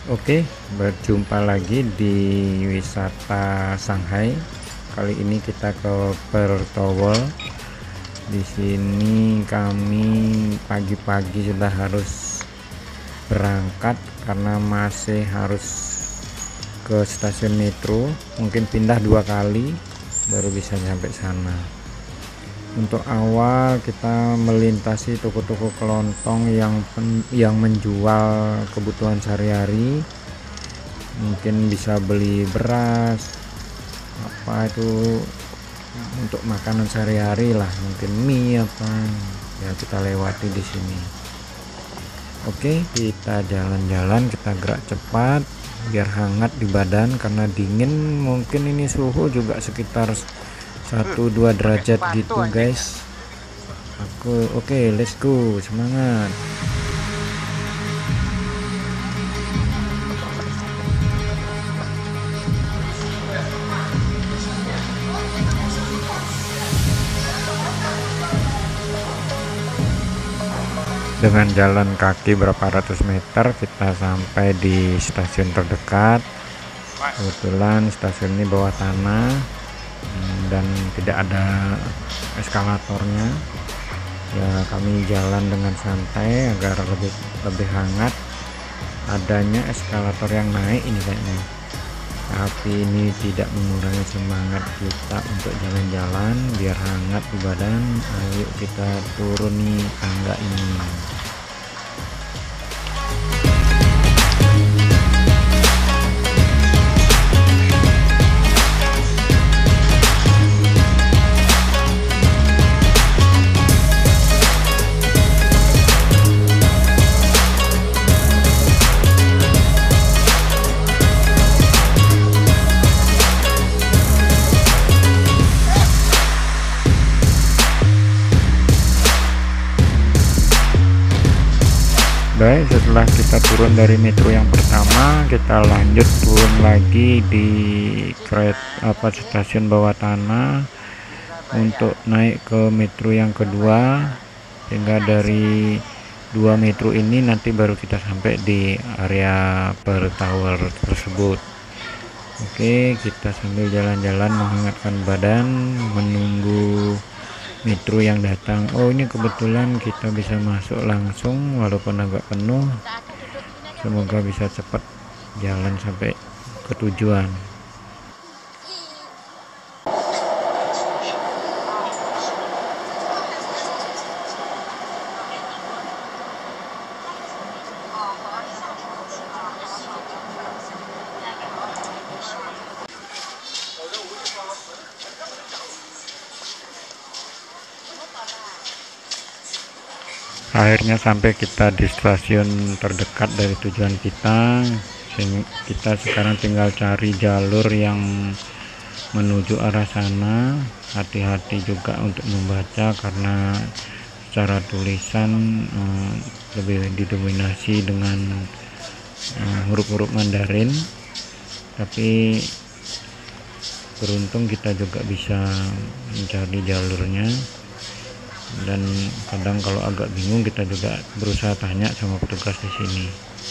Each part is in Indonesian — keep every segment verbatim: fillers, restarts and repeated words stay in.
Oke, berjumpa lagi di wisata Shanghai. Kali ini kita ke Pearl Tower. Di sini kami pagi-pagi sudah harus berangkat karena masih harus ke stasiun metro. Mungkin pindah dua kali baru bisa sampai sana. Untuk awal kita melintasi toko-toko kelontong yang pen, yang menjual kebutuhan sehari-hari. Mungkin bisa beli beras, apa itu untuk makanan sehari-hari lah, mungkin mie apa ya, kita lewati di sini. Oke, kita jalan-jalan, kita gerak cepat biar hangat di badan karena dingin. Mungkin ini suhu juga sekitar satu dua derajat gitu guys. Aku oke, okay, let's go, semangat. Dengan jalan kaki berapa ratus meter kita sampai di stasiun terdekat. Kebetulan stasiun ini bawah tanah dan tidak ada eskalatornya. Ya, kami jalan dengan santai agar lebih lebih hangat. Adanya eskalator yang naik ini kayaknya, tapi ini tidak mengurangi semangat kita untuk jalan-jalan biar hangat di badan. Ayo kita turuni tangga ini. Baik, setelah kita turun dari metro yang pertama, kita lanjut turun lagi di kereta apa stasiun bawah tanah untuk naik ke metro yang kedua, sehingga dari dua metro ini nanti baru kita sampai di area Pearl Tower tersebut. Oke, kita sambil jalan-jalan menghangatkan badan menunggu metro yang datang. Oh, ini kebetulan kita bisa masuk langsung walaupun agak penuh. Semoga bisa cepat jalan sampai ke tujuan. Akhirnya sampai kita di stasiun terdekat dari tujuan kita. Kita sekarang tinggal cari jalur yang menuju arah sana. Hati-hati juga untuk membaca karena secara tulisan eh, lebih didominasi dengan eh, huruf-huruf Mandarin. Tapi beruntung kita juga bisa mencari jalurnya. Dan kadang kalau agak bingung kita juga berusaha tanya sama petugas di sini.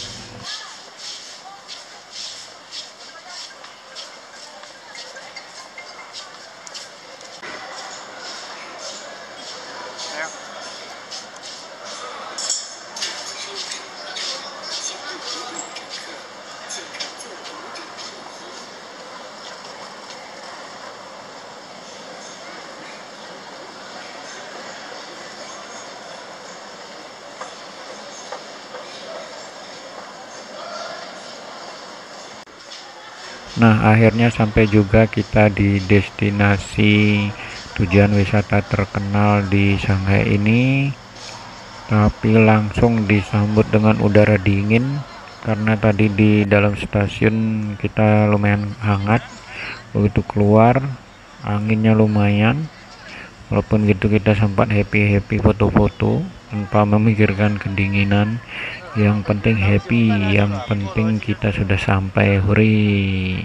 Nah, akhirnya sampai juga kita di destinasi tujuan wisata terkenal di Shanghai ini, tapi langsung disambut dengan udara dingin karena tadi di dalam stasiun kita lumayan hangat. Begitu keluar anginnya lumayan. Walaupun gitu kita sempat happy-happy foto-foto tanpa memikirkan kedinginan. Yang penting happy, yang penting kita sudah sampai. Hore.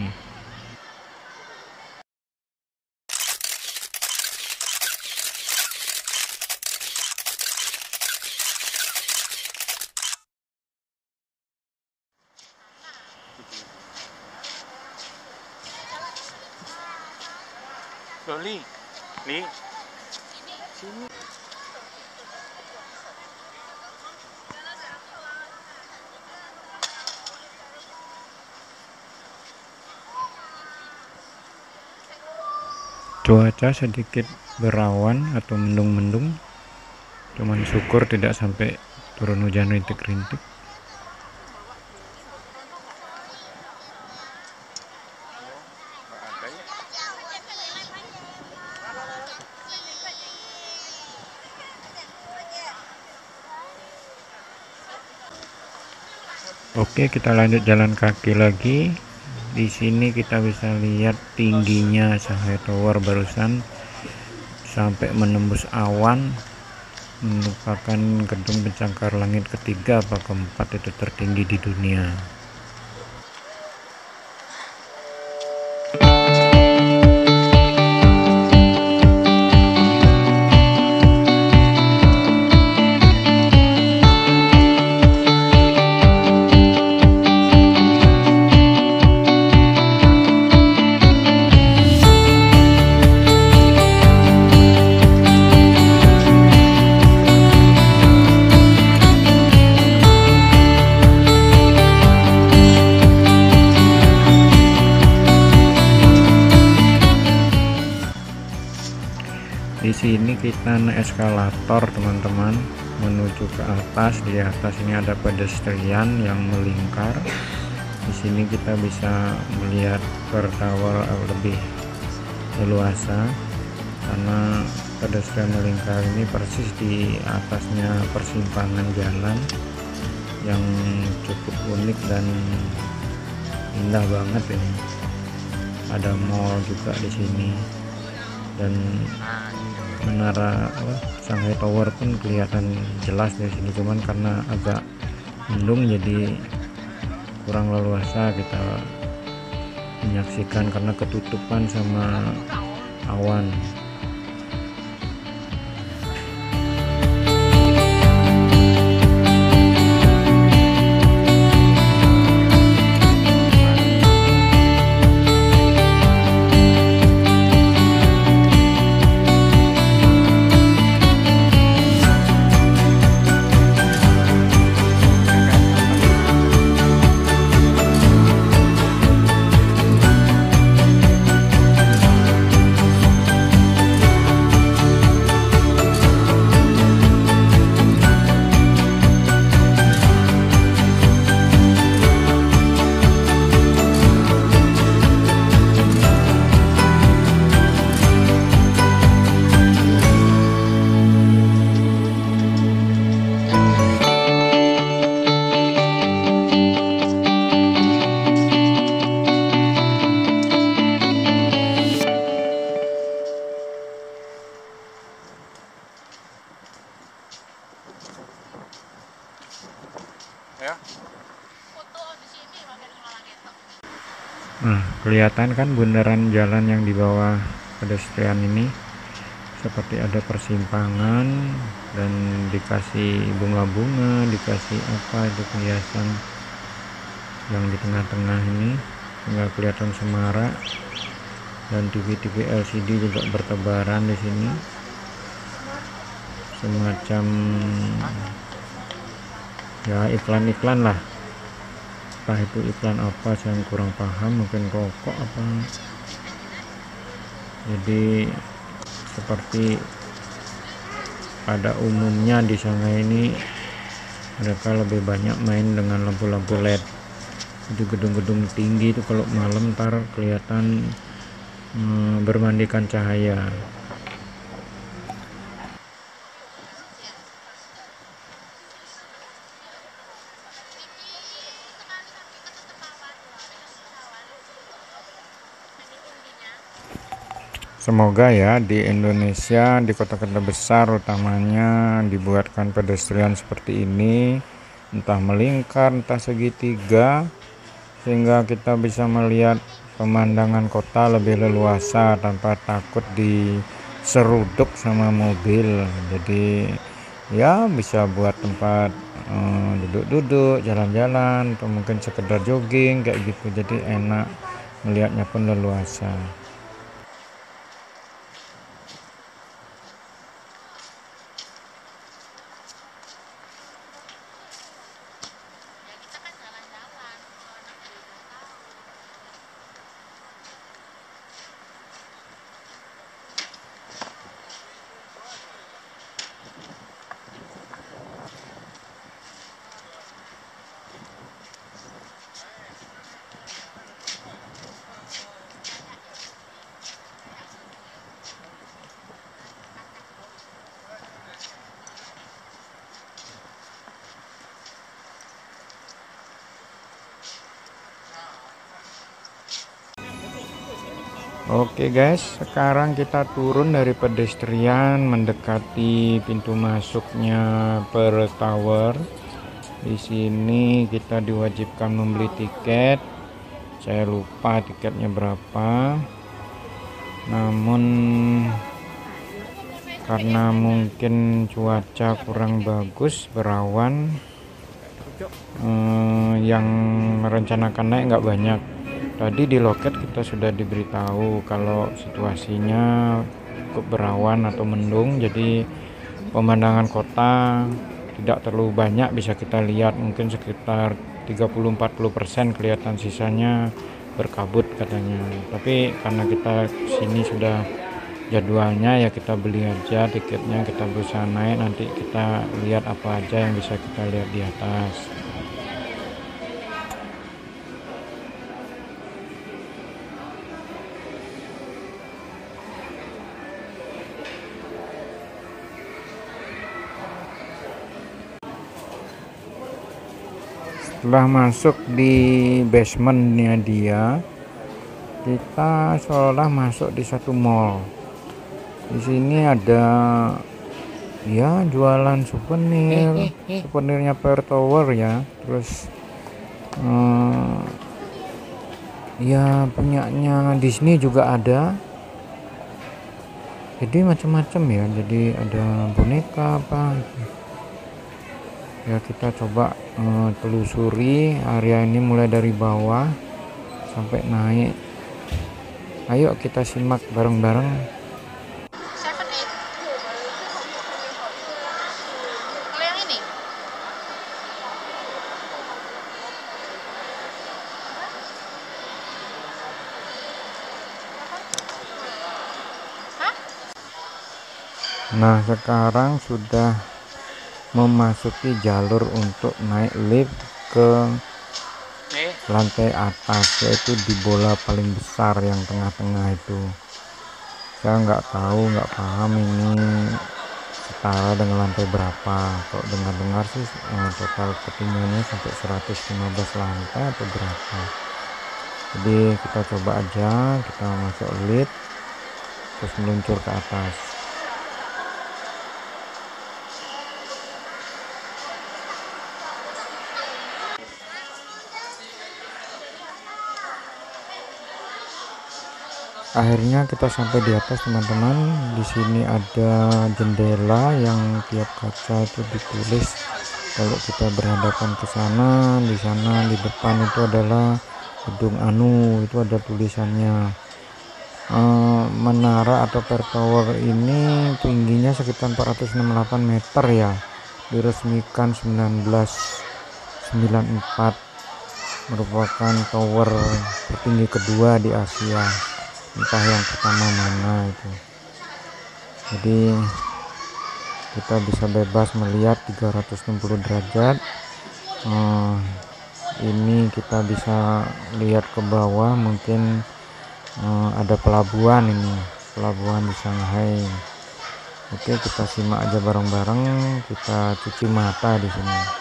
Li, Li, sini. Cuaca sedikit berawan atau mendung-mendung, cuman syukur tidak sampai turun hujan rintik-rintik. Oke, kita lanjut jalan kaki lagi. Di sini kita bisa lihat tingginya Shanghai Tower barusan sampai menembus awan, merupakan gedung pencakar langit ketiga atau keempat itu tertinggi di dunia. Di sini kita naik eskalator teman-teman menuju ke atas. Di atas ini ada pedestrian yang melingkar. Di sini kita bisa melihat per tower lebih leluasa karena pedestrian melingkar ini persis di atasnya persimpangan jalan yang cukup unik dan indah banget ini. Ada mall juga di sini dan menara apa, Shanghai Tower pun kelihatan jelas dari sini, cuman karena agak mendung jadi kurang leluasa kita menyaksikan karena ketutupan sama awan. Ya. Nah, kelihatan kan bundaran jalan yang di bawah pedestrian ini seperti ada persimpangan dan dikasih bunga-bunga, dikasih apa itu hiasan yang di tengah-tengah ini sehingga kelihatan semarak, dan T V T V L C D juga bertebaran di sini, semacam ya iklan-iklan lah, entah itu iklan apa saya kurang paham, mungkin rokok apa. Jadi seperti pada umumnya di Shanghai ini mereka lebih banyak main dengan lampu-lampu L E D. Itu gedung-gedung tinggi itu kalau malam ntar kelihatan hmm, bermandikan cahaya. Semoga ya di Indonesia, di kota-kota besar utamanya dibuatkan pedestrian seperti ini, entah melingkar, entah segitiga, sehingga kita bisa melihat pemandangan kota lebih leluasa tanpa takut diseruduk sama mobil. Jadi ya bisa buat tempat duduk-duduk, eh, jalan-jalan, atau mungkin sekedar jogging kayak gitu. Jadi enak, melihatnya pun leluasa. Oke guys, sekarang kita turun dari pedestrian mendekati pintu masuknya per tower. Di sini kita diwajibkan membeli tiket. Saya lupa tiketnya berapa. Namun karena mungkin cuaca kurang bagus, berawan, eh, yang merencanakan naik nggak banyak. Tadi di loket kita sudah diberitahu kalau situasinya cukup berawan atau mendung, jadi pemandangan kota tidak terlalu banyak bisa kita lihat, mungkin sekitar tiga puluh sampai empat puluh persen kelihatan, sisanya berkabut katanya. Tapi karena kita sini sudah jadwalnya, ya kita beli aja tiketnya, kita berusaha naik, nanti kita lihat apa aja yang bisa kita lihat di atas. Setelah masuk di basementnya dia, kita seolah masuk di satu mall. Di sini ada ya jualan souvenir, souvenirnya per tower ya. Terus eh, ya punyanya Disney juga ada. Jadi macam-macam ya. Jadi ada boneka apa. Ya kita coba uh, telusuri area ini mulai dari bawah sampai naik. Ayo kita simak bareng-bareng. Kalau yang ini? Hah? Nah, sekarang sudah memasuki jalur untuk naik lift ke lantai atas, yaitu di bola paling besar yang tengah-tengah itu. Saya nggak tahu, nggak paham ini setara dengan lantai berapa. Kalau dengar-dengar sih eh, total ketinggiannya sampai seratus lima belas lantai atau berapa. Jadi kita coba aja, kita masuk lift terus meluncur ke atas. Akhirnya kita sampai di atas teman-teman. Di sini ada jendela yang tiap kaca itu ditulis kalau kita berhadapan ke sana. Di sana di depan itu adalah gedung Anu, itu ada tulisannya. E, menara atau per tower ini tingginya sekitar empat ratus enam puluh delapan meter ya. Diresmikan seribu sembilan ratus sembilan puluh empat, merupakan tower tertinggi kedua di Asia. Entah yang pertama mana itu. Jadi kita bisa bebas melihat tiga ratus enam puluh derajat. eh, ini kita bisa lihat ke bawah, mungkin eh, ada pelabuhan, ini pelabuhan di Shanghai. Oke, kita simak aja bareng-bareng, kita cuci mata di sini.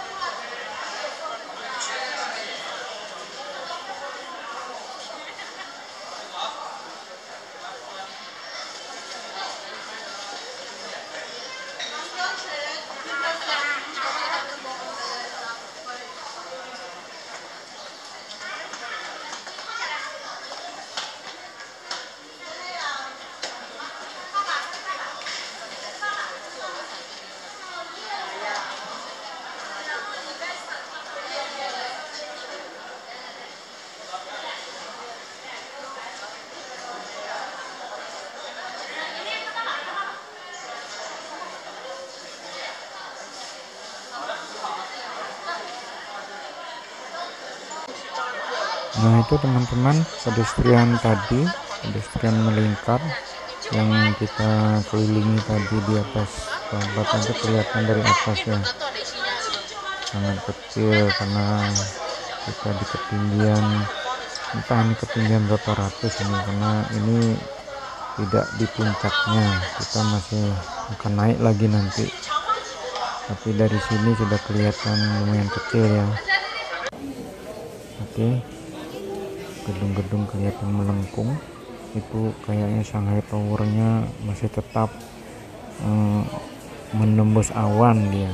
Nah itu teman-teman pedestrian tadi, pedestrian melingkar yang kita kelilingi tadi di atas tempat aja, kelihatan dari atas ya, sangat kecil karena kita di ketinggian, entah ini ketinggian berapa ratus ini, karena ini tidak di puncaknya, kita masih akan naik lagi nanti, tapi dari sini sudah kelihatan lumayan kecil ya. Oke, gedung-gedung kelihatan melengkung. Itu kayaknya Shanghai Tower-nya masih tetap eh, menembus awan dia.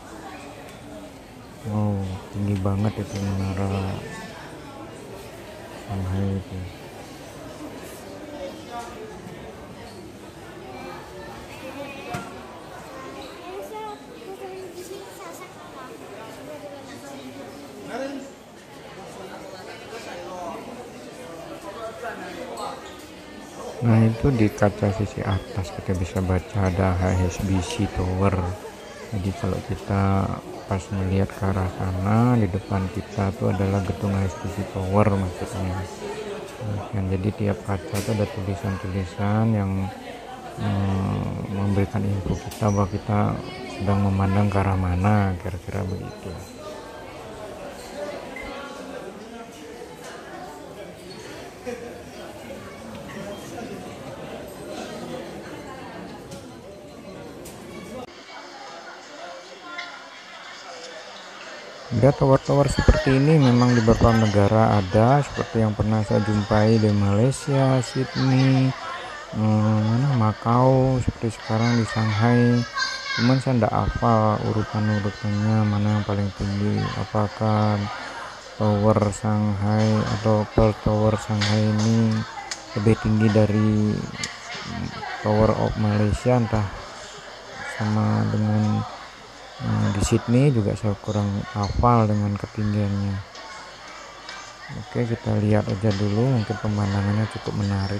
Wow, tinggi banget itu menara Shanghai itu. Nah, itu di kaca sisi atas kita bisa baca ada H S B C Tower. Jadi kalau kita pas melihat ke arah sana, di depan kita tuh adalah gedung H S B C Tower maksudnya. Nah, jadi tiap kaca itu ada tulisan-tulisan yang hmm, memberikan info kita bahwa kita sedang memandang ke arah mana, kira-kira begitu. Ya, tower-tower seperti ini memang di beberapa negara ada, seperti yang pernah saya jumpai di Malaysia, Sydney, hmm, mana Makau, seperti sekarang di Shanghai. Cuman saya tidak hafal urutan-urutannya mana yang paling tinggi, apakah tower Shanghai atau Pearl Tower Shanghai ini lebih tinggi dari Tower of Malaysia, entah sama dengan Nah, di Sydney juga saya kurang hafal dengan ketinggiannya. Oke, kita lihat aja dulu, mungkin pemandangannya cukup menarik.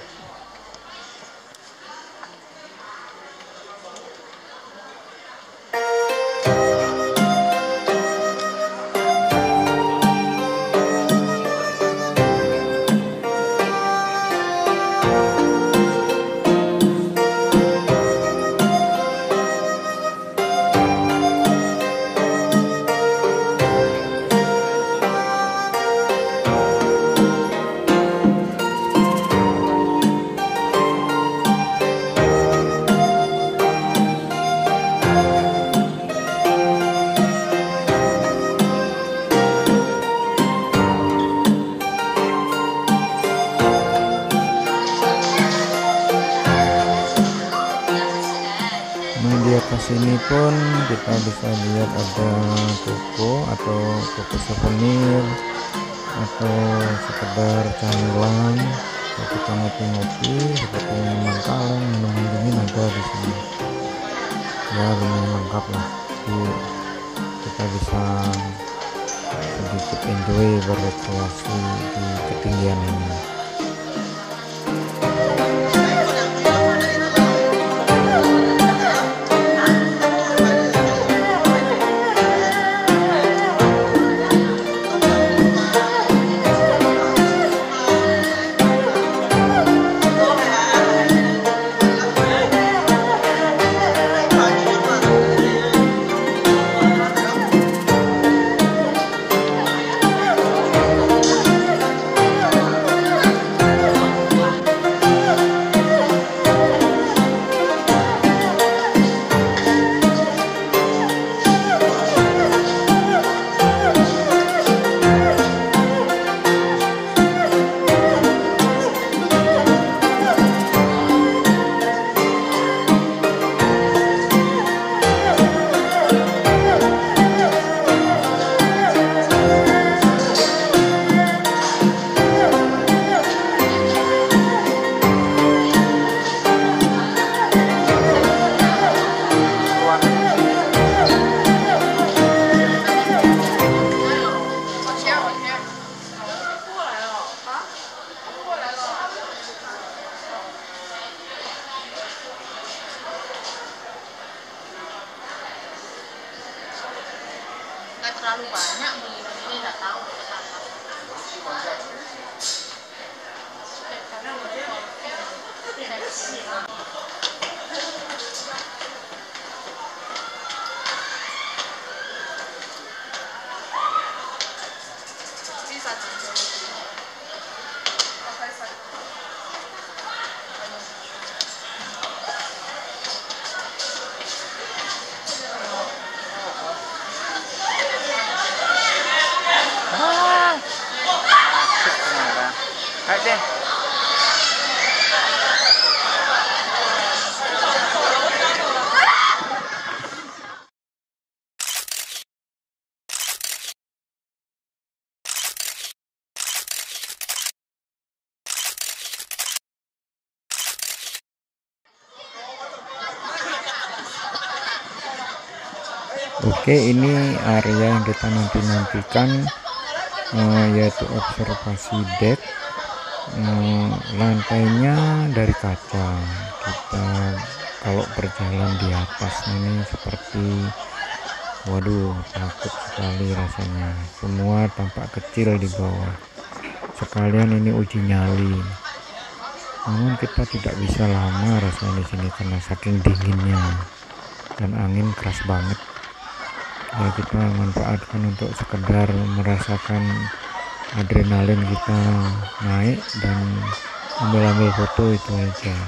Di atas ini pun kita bisa lihat ada toko atau toko souvenir atau sekedar camilan, kalau kita ngopi-ngopi seperti minuman kaleng, minuman dingin ada di sini. Ya, lumayan lengkap lah. Jadi kita bisa sedikit enjoy berrekreasi di ketinggian ini. Nggak terlalu banyak begini, ini nggak tahu kenapa. Ayo deh. Oke, ini area yang kita nanti-nantikan, eh, yaitu observasi deck. eh, Lantainya dari kaca. Kita kalau berjalan di atas ini seperti, waduh, takut sekali rasanya. Semua tampak kecil di bawah. Sekalian ini uji nyali. Namun kita tidak bisa lama rasanya di sini karena saking dinginnya dan angin keras banget. Ya, kita manfaatkan untuk sekedar merasakan adrenalin kita naik dan ambil-ambil foto itu aja.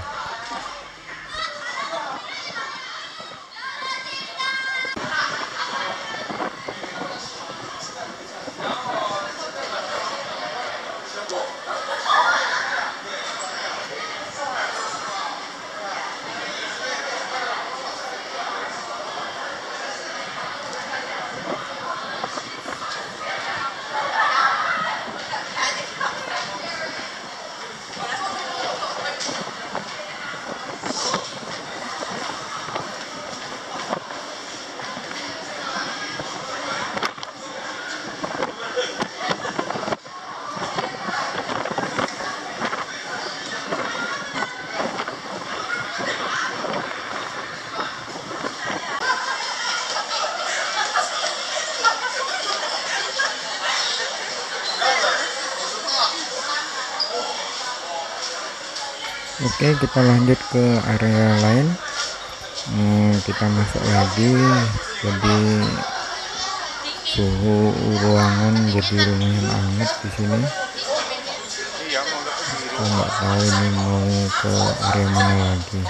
Oke, kita lanjut ke area lain. hmm, kita masuk lagi, jadi suhu ruangan jadi lumayan hangat di sini. Aku nggak tahu ini mau ke area mana lagi.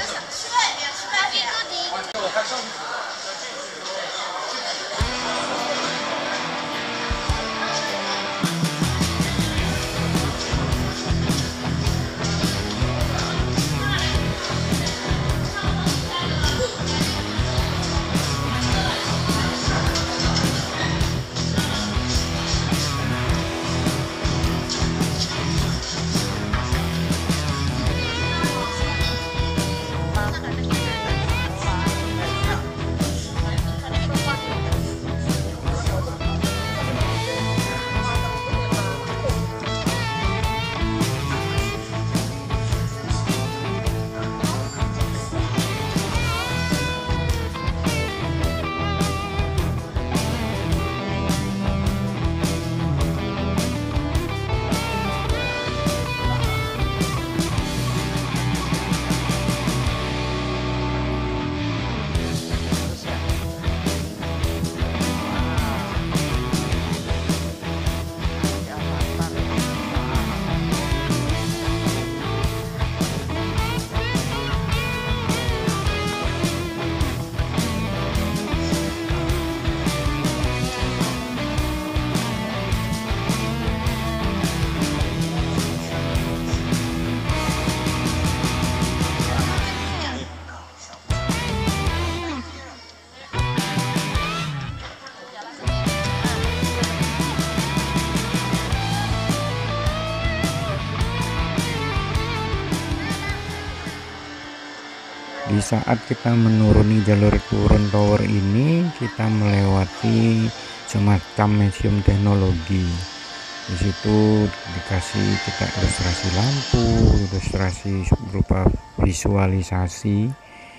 Di saat kita menuruni jalur turun tower ini, kita melewati semacam museum teknologi. Di situ dikasih kita ilustrasi lampu, ilustrasi berupa visualisasi,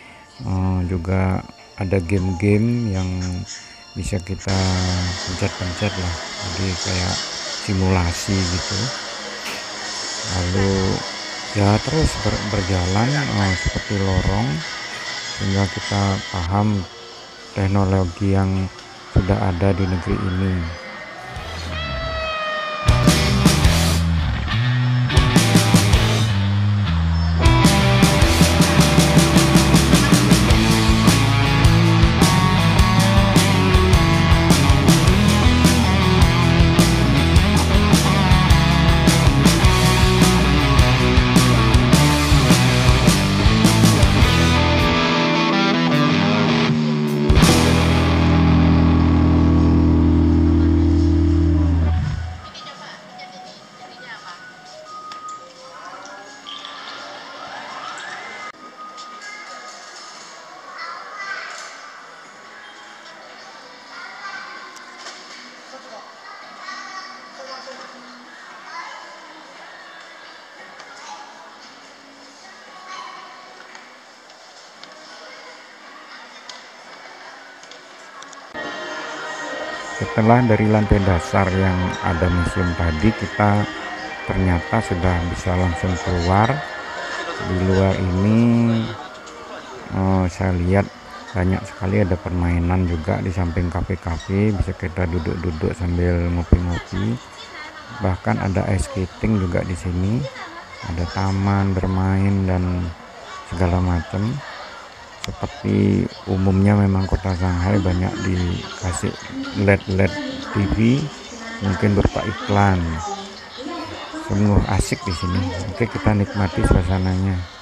uh, juga ada game-game yang bisa kita pencet-pencet lah, jadi kayak simulasi gitu. Lalu ya terus ber, berjalan uh, seperti lorong, sehingga kita paham teknologi yang sudah ada di negeri ini. Setelah dari lantai dasar yang ada museum tadi, kita ternyata sudah bisa langsung keluar. Di luar ini oh, saya lihat banyak sekali ada permainan juga di samping kafe-kafe, bisa kita duduk-duduk sambil ngopi-ngopi. Bahkan ada ice skating juga di sini, ada taman bermain dan segala macam. Seperti umumnya memang kota Shanghai banyak dikasih L E D L E D T V, mungkin berupa iklan. Sungguh asik di sini. Oke, kita nikmati suasananya.